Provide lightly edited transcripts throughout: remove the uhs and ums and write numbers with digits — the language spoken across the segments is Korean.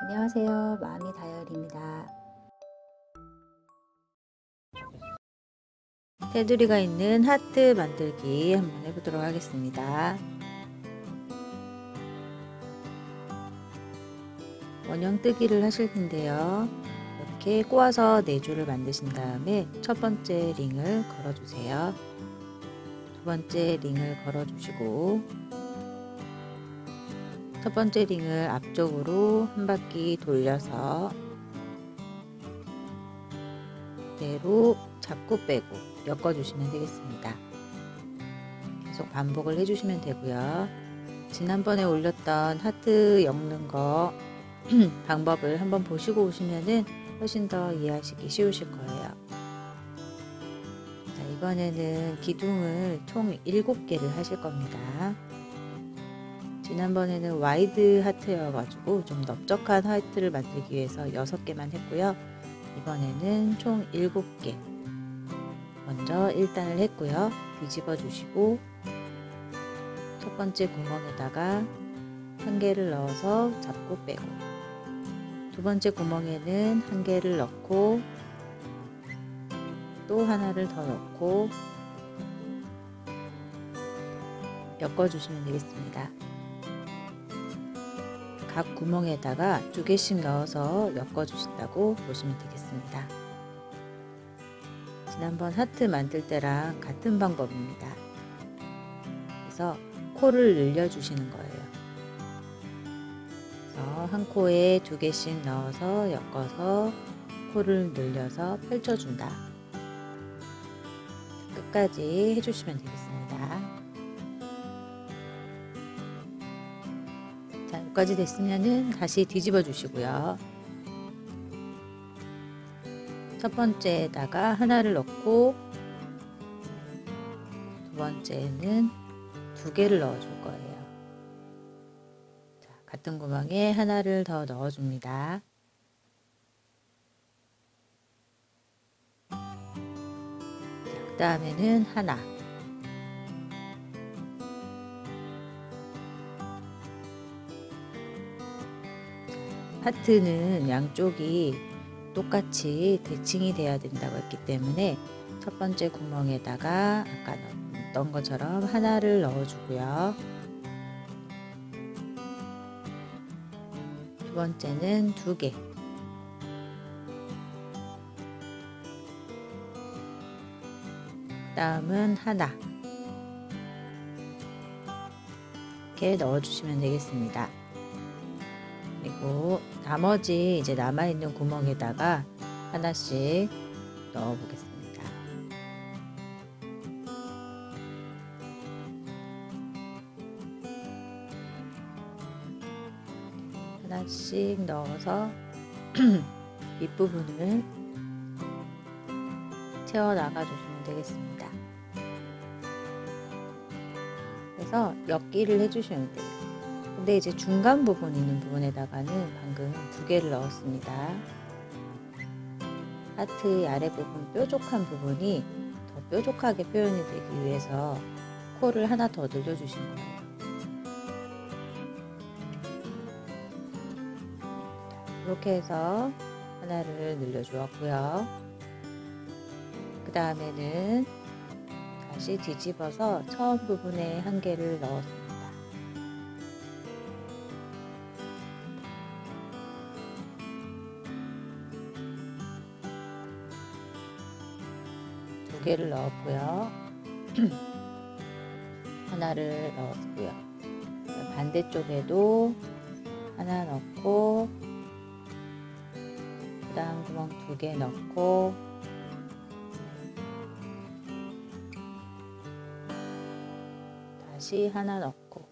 안녕하세요. 마음이 다이어리입니다. 테두리가 있는 하트 만들기 한번 해보도록 하겠습니다. 원형 뜨기를 하실 텐데요. 이렇게 꼬아서 4줄을 만드신 다음에 첫 번째 링을 걸어주세요. 두 번째 링을 걸어주시고 첫 번째 링을 앞쪽으로 한 바퀴 돌려서 그대로 잡고 빼고 엮어주시면 되겠습니다. 계속 반복을 해주시면 되고요. 지난번에 올렸던 하트 엮는 거 방법을 한번 보시고 오시면은 훨씬 더 이해하시기 쉬우실 거예요. 자, 이번에는 기둥을 총 7개를 하실 겁니다. 지난번에는 와이드 하트여가지고 좀 넓적한 하트를 만들기 위해서 6개만 했고요. 이번에는 총 7개 먼저 1단을 했고요. 뒤집어 주시고 첫 번째 구멍에다가 한 개를 넣어서 잡고 빼고 두 번째 구멍에는 한 개를 넣고 또 하나를 더 넣고 엮어 주시면 되겠습니다. 각 구멍에다가 2개씩 넣어서 엮어 주신다고 보시면 되겠습니다. 지난번 하트 만들 때랑 같은 방법입니다. 그래서 코를 늘려 주시는 거예요. 그래서 한 코에 2개씩 넣어서 엮어서 코를 늘려서 펼쳐준다. 끝까지 해주시면 되겠습니다. 자, 여기까지 됐으면은 다시 뒤집어 주시고요. 첫 번째에다가 하나를 넣고 두 번째는 2개를 넣어 줄 거예요. 자, 같은 구멍에 하나를 더 넣어 줍니다. 그 다음에는 하나, 하트는 양쪽이 똑같이 대칭이 돼야 된다고 했기 때문에 첫 번째 구멍에다가 아까 넣은 것처럼 하나를 넣어 주고요. 두 번째는 2개, 다음은 하나 이렇게 넣어 주시면 되겠습니다. 그리고 나머지 이제 남아있는 구멍에다가 하나씩 넣어 보겠습니다. 하나씩 넣어서 윗부분을 채워 나가 주시면 되겠습니다. 그래서 엮기를 해주시면 돼요. 근데 이제 중간 부분 있는 부분에다가는 방금 2개를 넣었습니다. 하트의 아래 부분 뾰족한 부분이 더 뾰족하게 표현이 되기 위해서 코를 하나 더 늘려주신 거예요. 이렇게 해서 하나를 늘려주었고요. 그 다음에는 다시 뒤집어서 처음 부분에 한 개를 넣었습니다. 두 개를 넣었고요. 하나를 넣었고요. 반대쪽에도 하나 넣고 그 다음 구멍 2개 넣고 다시 하나 넣고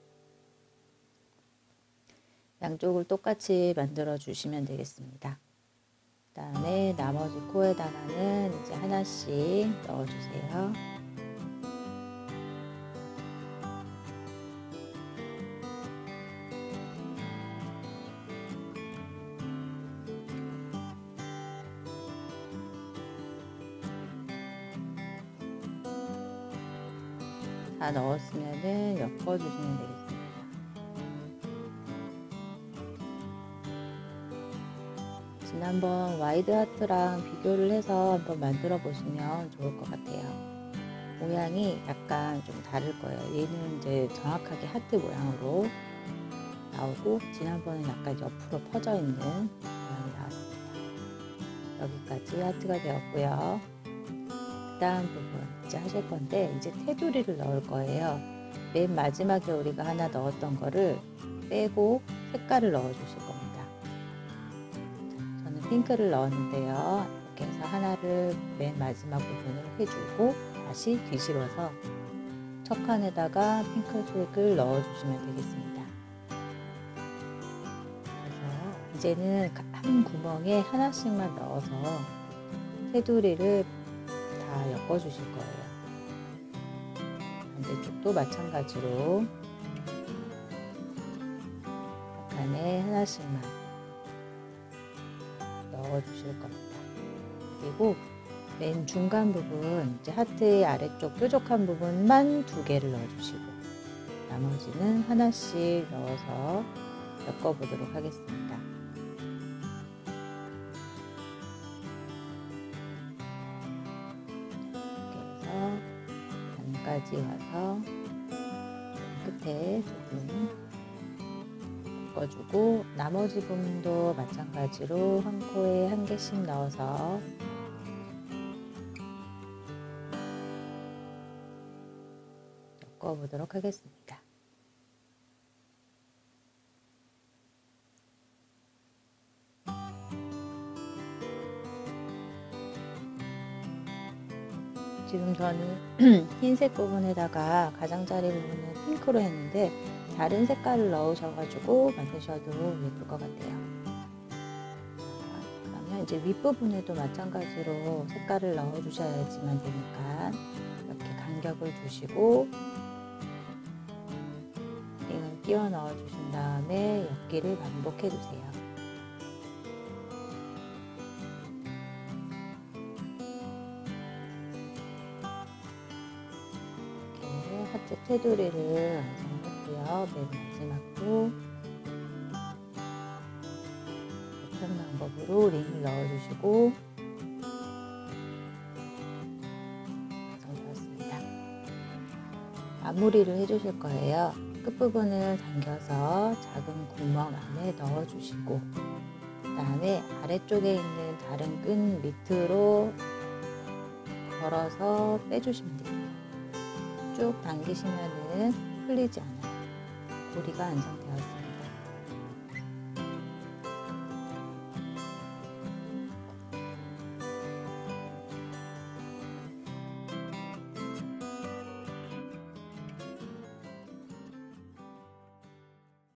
양쪽을 똑같이 만들어 주시면 되겠습니다. 그 다음에 나머지 코에다가는 이제 하나씩 넣어 주세요. 다 넣었으면은 엮어 주시면 되겠습니다. 지난번 와이드 하트랑 비교를 해서 한번 만들어 보시면 좋을 것 같아요. 모양이 약간 좀 다를 거예요. 얘는 이제 정확하게 하트 모양으로 나오고, 지난번엔 약간 옆으로 퍼져 있는 모양이 나왔습니다. 여기까지 하트가 되었고요. 그 다음 부분 이제 하실 건데, 이제 테두리를 넣을 거예요. 맨 마지막에 우리가 하나 넣었던 거를 빼고 색깔을 넣어 주실 겁니다. 저는 핑크를 넣었는데요. 이렇게 해서 하나를 맨 마지막 부분을 해주고 다시 뒤집어서 첫 칸에다가 핑크색을 넣어 주시면 되겠습니다. 그래서 이제는 한 구멍에 하나씩만 넣어서 테두리를 다 엮어 주실 거예요. 반대쪽도 마찬가지로 칸에 하나씩만 넣어 주실 겁니다. 그리고 맨 중간 부분, 이제 하트의 아래쪽 뾰족한 부분만 2개를 넣어 주시고 나머지는 하나씩 넣어서 엮어 보도록 하겠습니다. 이렇게 해서 반까지 와서 끝에 조금 꺾어주고, 나머지 부분도 마찬가지로 한 코에 한 개씩 넣어서 엮어 보도록 하겠습니다. 지금 저는 흰색 부분에다가 가장자리 부분을 핑크로 했는데 다른 색깔을 넣으셔가지고 만드셔도 예쁠 것 같아요. 그러면 이제 윗부분에도 마찬가지로 색깔을 넣어 주셔야지만 되니까 이렇게 간격을 두시고 링을 끼워 넣어 주신 다음에 엮기를 반복해 주세요. 하트 테두리를 완성했고요. 맨 마지막도 같은 방법으로 링을 넣어주시고 완성되었습니다. 마무리를 해주실 거예요. 끝부분을 당겨서 작은 구멍 안에 넣어주시고, 그 다음에 아래쪽에 있는 다른 끈 밑으로 걸어서 빼주시면 돼요. 쭉 당기시면은 풀리지 않아요. 고리가 완성되었습니다.